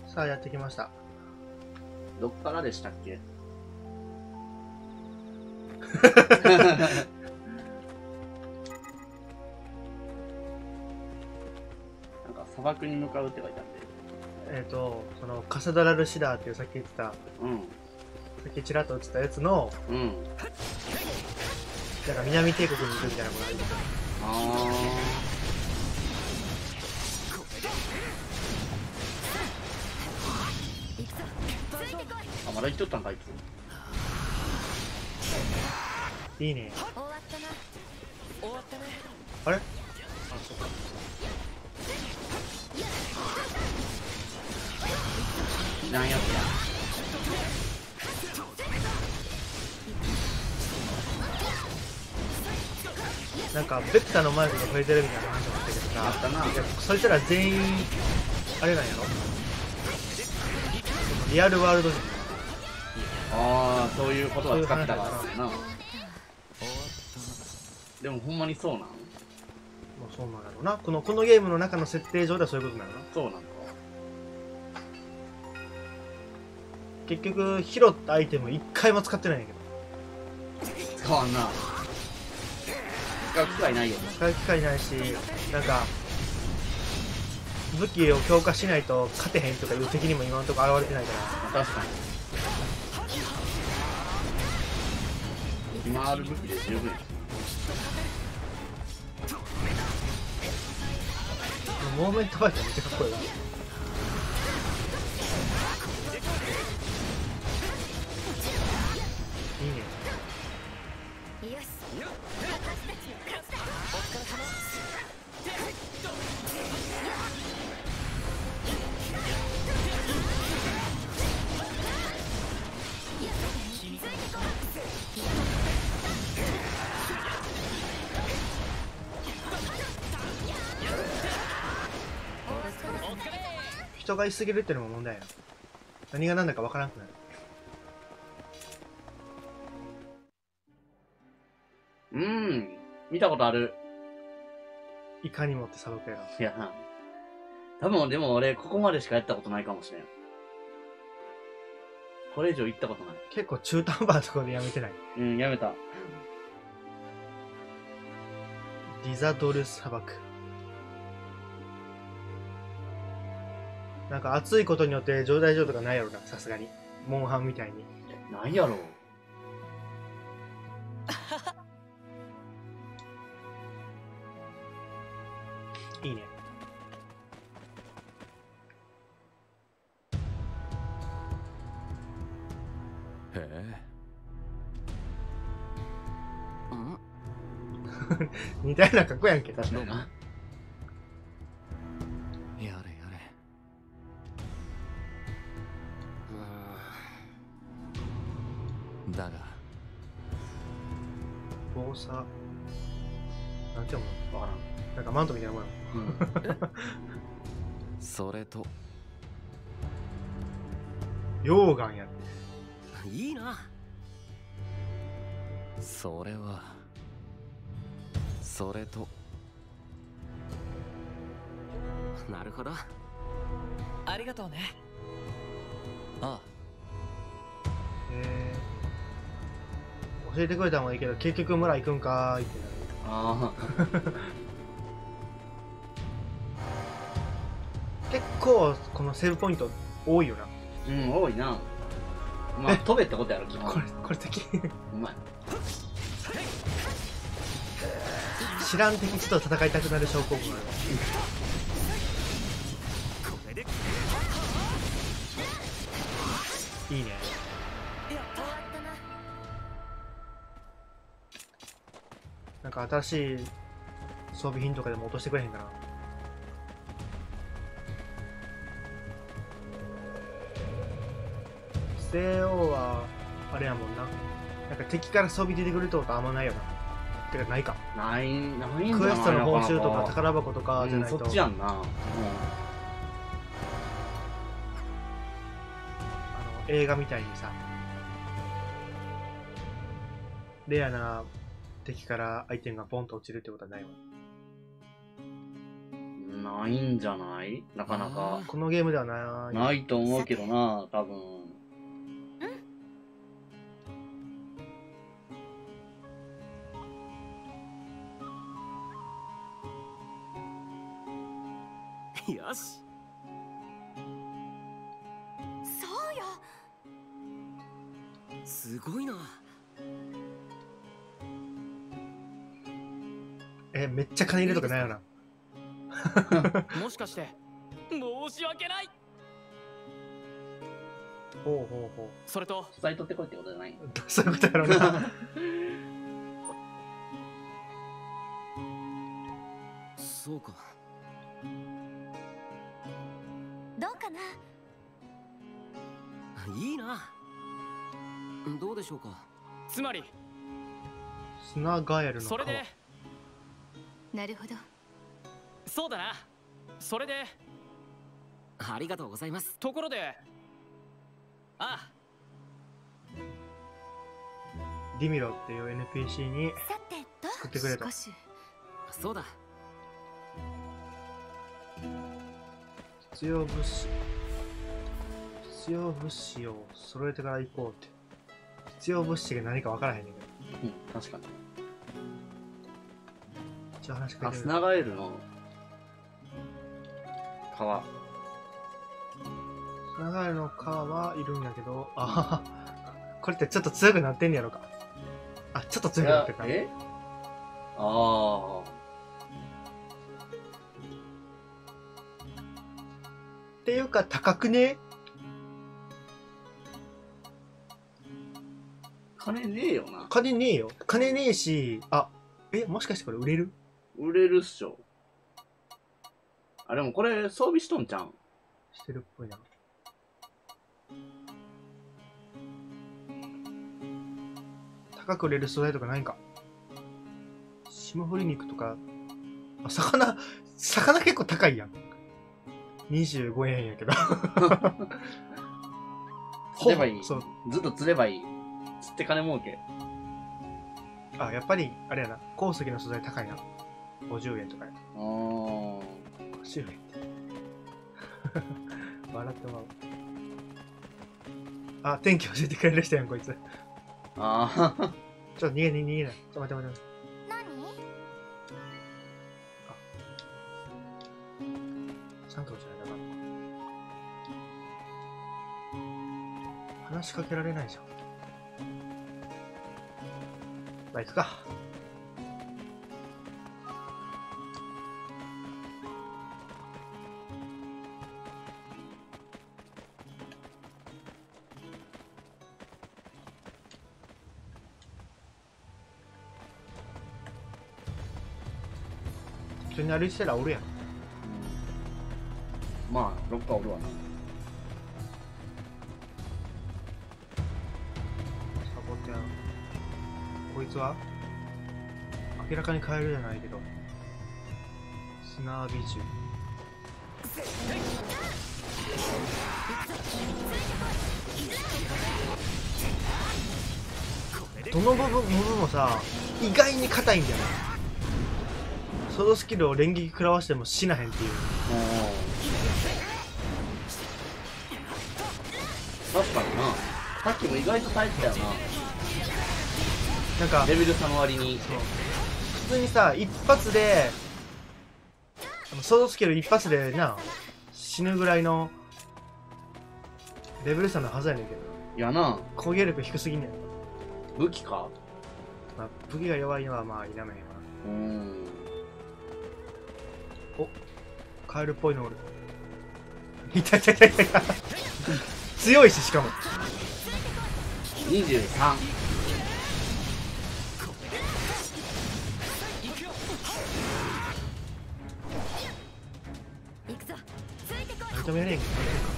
さあやってきました。 どっからでしたっけ？なんか砂漠に向かうって書いてあって。 そのカサドラルシダーっていうさっき言ってた、さっきちらっと映ったやつの、なんか南帝国に行くみたいなことありますよね。 あ、まだ生きとったんか、あいつ。 いいね。あれ？あ、そうか。 なんやつや。 なんかベクタのマイクが増えてるみたいな話もあったけどさ、 あったな。 そいつら全員あれなんやろ？リアルワールド人。 ああ、そういうことは使ってたからな。でもほんまにそうなん？ まあそうなんだろうな。このゲームの中の設定上ではそういうことなのな。 そうなんか。 結局拾ったアイテム一回も使ってないんやけど。 使わんな。使う機会ないよね。 使う機会ないし、なんか武器を強化しないと勝てへんとかいう敵にも今のところ現れてないか確かに。今ある武器で十分や。 モーメントバイクめっちゃかっこいいわ。いいね。人がいすぎるってのも問題や。何が何だかわからなくなる。 見たことある。 いかにもって砂漠やろ。 いやな。多分でも俺ここまでしかやったことないかもしれん。これ以上行ったことない。 結構中途半端なところでやめてない。 やめた。 リザドル砂漠。なんか暑いことによって状態上とかないやろな、さすがに。モンハンみたいに。 ないやろ。 いいね。 へえ。 似たような格好やんけ、確かに。 な。 やれやれ。だが防災なんて読むの？ わからん。 なんかマントみたいなもんやろ。 それと溶岩やって。 いいな。それとなるほど。ありがとうね。ああ。 教えてくれたのはいいけど結局村行くんかーいってなる。 あ結構このセーブポイント多いよな。 多いな。まあ飛べってことやろ、基本。 これ敵うまい。 知らん敵地と戦いたくなる症候群あるわ。いいね。なんか新しい装備品とかでも落としてくれへんかな。西欧はあれやもんな。なんか敵から装備出てくるってことはあんまないよな。てかないか。 ないんじゃないのクエストの報かな。 酬とか宝箱とかじゃないと。 そっちやんな。 映画みたいにさ、レアな敵からアイテムがボンと落ちるってことはないわ。 ないんじゃない？なかなか。 このゲームではない。 ないと思うけどな、多分。 よし。 そうよ。 すごいな。 めっちゃ金入れとかないよな。 もしかして申し訳ない。 ほうほうほう。 それと伝えとってこいってことじゃない？ そういうことやろうな。 そうか。 どうかな。 いいな。どうでしょうか。つまり砂ガエルの川。 それで。 なるほど。 そうだな。それでありがとうございます。ところで、ああ、 ディミロっていう NPC にさてと作ってくれた。 少しそうだ。 必要物資を揃えてから行こうって。必要物資が何か分からへんねんけど。 うん、確かに。 一応話しかけてみる。 砂ガエルの川。 砂ガエルの川はいるんやけど、ああ、これってちょっと強くなってんねやろか。あ、ちょっと強くなってるか。 ああ。 っていうか高くね？ 金ねえよな。 金ねえよ。金ねえし、もしかしてこれ売れる？ 売れるっしょ。あ、でもこれ装備しとんちゃうん？ してるっぽいな。高く売れる素材とかないんか。霜降り肉とか、魚結構高いやん。25円やけど。 釣ればいい。 そう。 ずっと釣ればいい。釣って金儲け。 あ、やっぱり、あれやな。鉱石の素材高いな。50円とかや。50円って。笑ってまう。あ、天気教えてくれる人やん、こいつ。 ああ。 ちょっと逃げない。ちょっと待って。 何？ サントじゃないかな。話しかけられないじゃん。まあ、行くか。普通に歩いてたらおるやん。 まあ、ロッカーおるわな。 サボテン。こいつは明らかにカエルじゃないけど。砂美獣。どの部分もさ、意外に硬いんだよね。そのスキルを連撃食らわしても死なへんっていう。 確かにな。さっきも意外と耐えてたよな。 なんかレベル3の割に。 そう普通にさ、一発でソードスキル一発でな死ぬぐらいのレベル差のはずやねんけど、 いやな。 攻撃力低すぎんねん。 武器か。 まあ、武器が弱いのはまあ否めへんわ。お、カエルっぽいのおる。いた。強いし、しかも 23。 行くぞ。ついてこい。 認めれんか。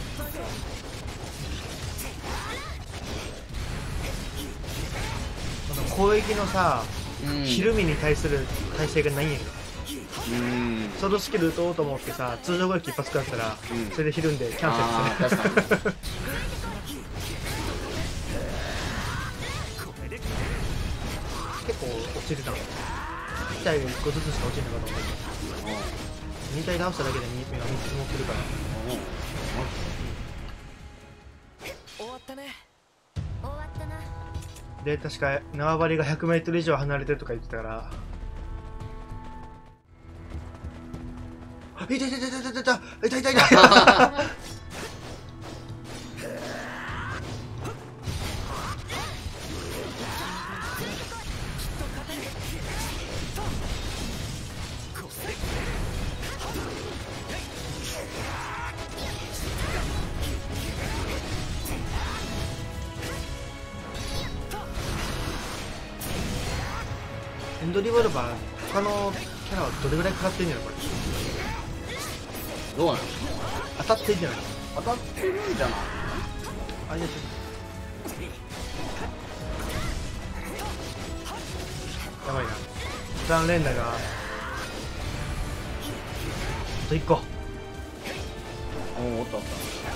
攻撃のさ、ひるみに対する耐性がないんやけど、ソードスキル打とうと思ってさ、通常攻撃一発食らったら、それでひるんでキャンセルする。結構落ちるな。1体1個ずつしか落ちるのかと思っ 2体倒しただけで目が3つ持ってるから。 終わったね。 終わったな。 で、確か縄張りが100メートル以上離れてるとか言ってたから。痛い痛い痛い痛い痛い痛い痛い痛い痛い。エンドリボルバー他のキャラはどれぐらい食らってんのこれ。 どうなの？ 当たってんじゃないの？ 当たってるんじゃない？ あ、いややばいな。残連打があと1個。 おったおった。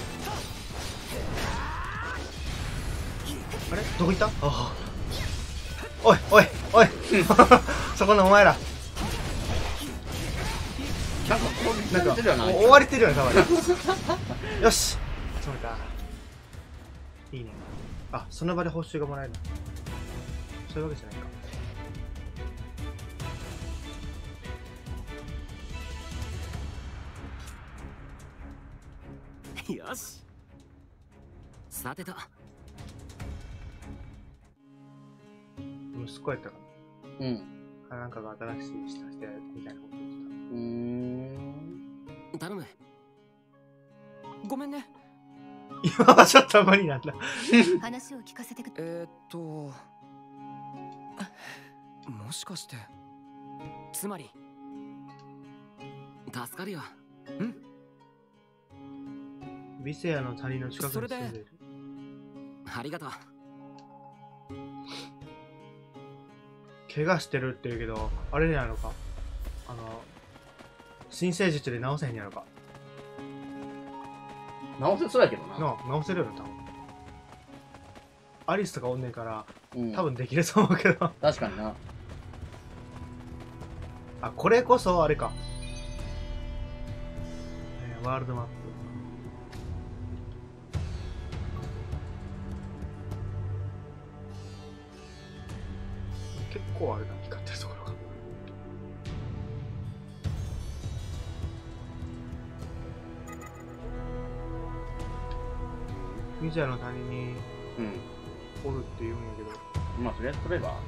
あれどこ行った？ああ。おいおいおいそこのお前らなんかなんかてるよな。 追われてるよねたまに。よしそうか。いいね。あ、その場で報酬がもらえるの。そういうわけじゃないか。 よし。さてと。 息子やったかうん。 な。なんかが新しい下してみたいなこと言って頼む。ごめんね。 た。今はちょっと無理なんだ。 話を聞かせてくもしかしてつまり助かるよ。うん。 ビセアの谷の近くに住んでいる。 ありがとう。 怪我してるって言うけど、あれなのか、新生術で治せへんやろか。 直せそうやけどな。 治せるよな、多分。アリスとかおんねんから、 うん、 多分できると思うけど。 確かにな。 あ、これこそあれか。ワールドマップ。結構あれだ、光ってるところが。ミジャの谷におるって言うんやけど。 まあ、とりあえず取れば。 も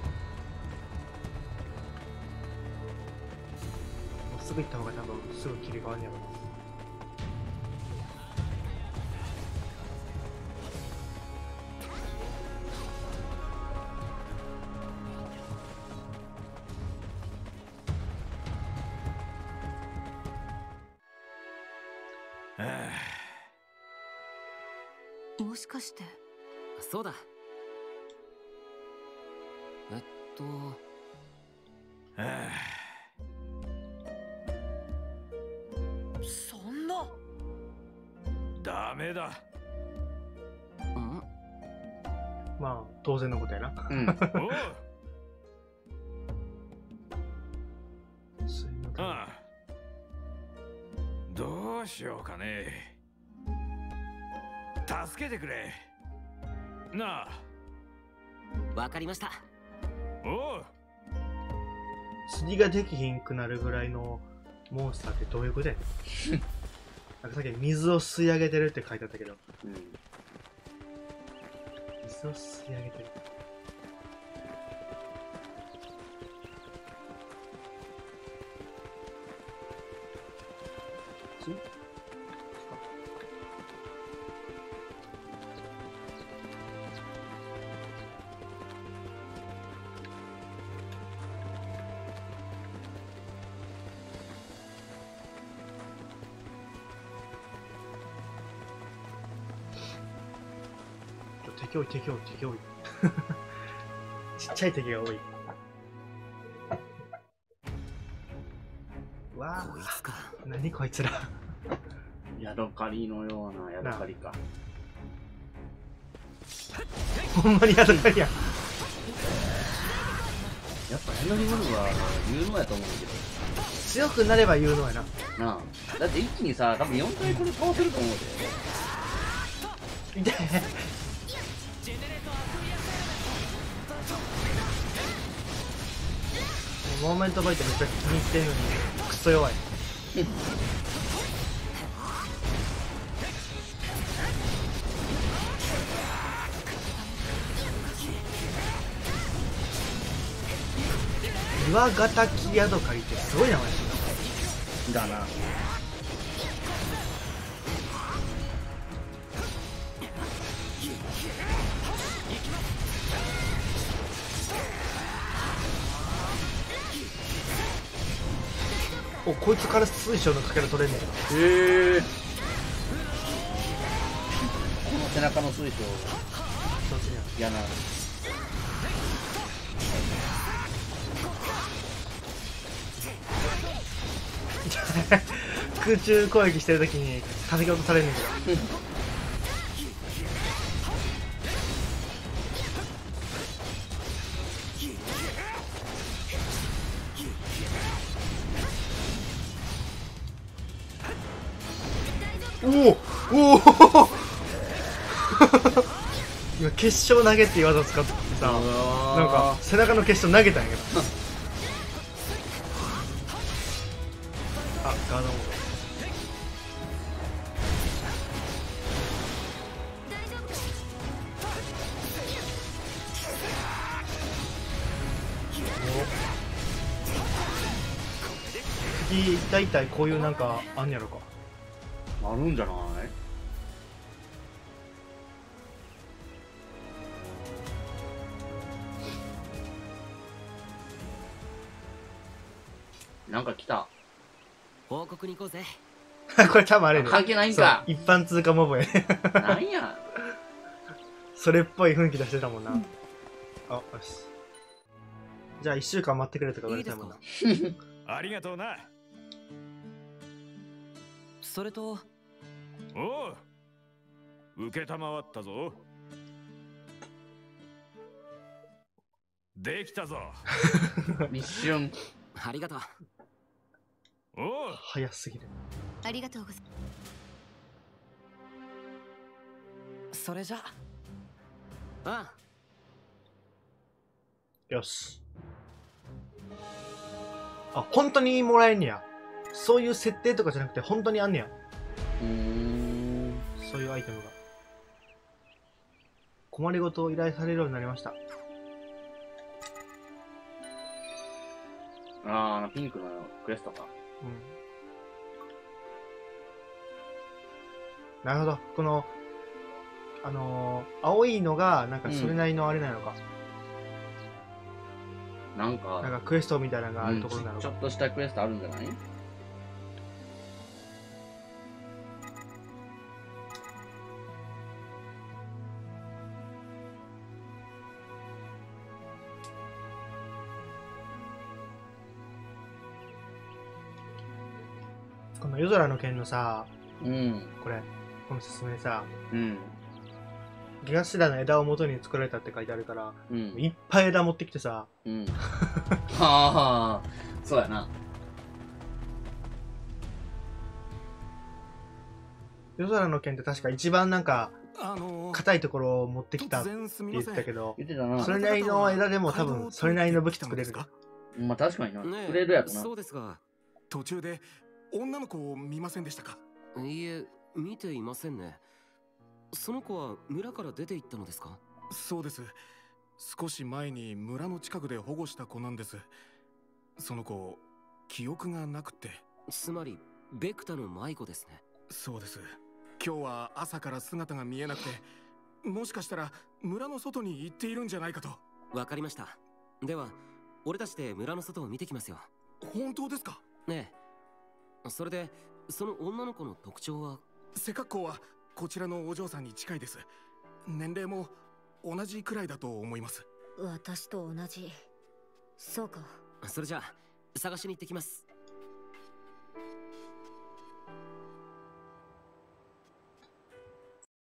うすぐ行った方が多分すぐ切り替わんやろな。 もしかして。 そうだ。 そんな。ダメだ。 まあ当然のことやな。 うん。 おう。ああ。どうしようかね。助けてくれ。なあ。 わかりました。 おう。 釣りができひんくなるぐらいのモンスターってどういうことやねん。なんかさっき水を吸い上げてるって書いてあったけど、 うん、 水を吸い上げてる。敵多い敵多い敵多い。ちっちゃい敵が多い。わあ、 こいつか。 何こいつら。 ヤドカリのようなヤドカリか。 ほんまにヤドカリやん。 やっぱヘンリー・モルは有能やと思うんだけど。 強くなれば有能やな。 なあ。だって一気にさ、多分4回これ倒せると思うで。 痛い。モーメントバイトめっちゃ気に入ってるのにクソ弱い。岩ヶ滝ヤドカリってすごい名前してだな。 お、こいつから水晶のかけら取れんねん。 へえ。この背中の水晶一つには嫌な。 空中攻撃してるときに叩き落とされるんだけど。おおおお今結晶投げっていう技を使ってさ、なんか背中の結晶投げたんやけどあ、ガードモード次大体こういうなんかあんやろか。 あるんじゃない？なんか来た。 報告に行こうぜ。 これ多分あれで関係ないんか。 一般通過モブやねなんや。 それっぽい雰囲気出してたもんな、あ、よし。じゃあ1週間待ってくれとか言われたもんな。 ありがとうな。 それとおう、受けたまわったぞ。できたぞ。 一瞬。 ありがとう。 おう、 早すぎる。 ありがとうございそれじゃあよし。あ、本当にもらえんねや。そういう設定とかじゃなくて本当にあんねや。そういうアイテムが。困りごとを依頼されるようになりました。 ああ、ピンクのクエストか。 うん。なるほど。この、青いのが、なんかそれなりのあれなのか。 なんかクエストみたいなのがあるところなのか。 ちょっとしたクエストあるんじゃない？ この夜空の剣のさ、 うん。 この説明さ、 うん。 ギガシダの枝を元に作られたって書いてあるから、 うん。 いっぱい枝持ってきてさ、 うん。はあ、そうやな。 夜空の剣って確か一番なんか、硬いところを持ってきたって言ってたけど、 言ってたな。 それなりの枝でも多分それなりの武器作れるか。 まあ確かにな。 ねえ作れるやろな。 そうですが、 途中で女の子を見ませんでしたか？ いいえ、見ていませんね。その子は村から出て行ったのですか？ そうです。少し前に村の近くで保護した子なんです。その子、記憶がなくて。 つまりベクタの迷子ですね。 そうです。今日は朝から姿が見えなくて、もしかしたら村の外に行っているんじゃないかと。 わかりました。では俺たちで村の外を見てきますよ。 本当ですか？ ねえ、それでその女の子の特徴は？ 背格好はこちらのお嬢さんに近いです。年齢も同じくらいだと思います。 私と同じ。そうか。 それじゃあ探しに行ってきます。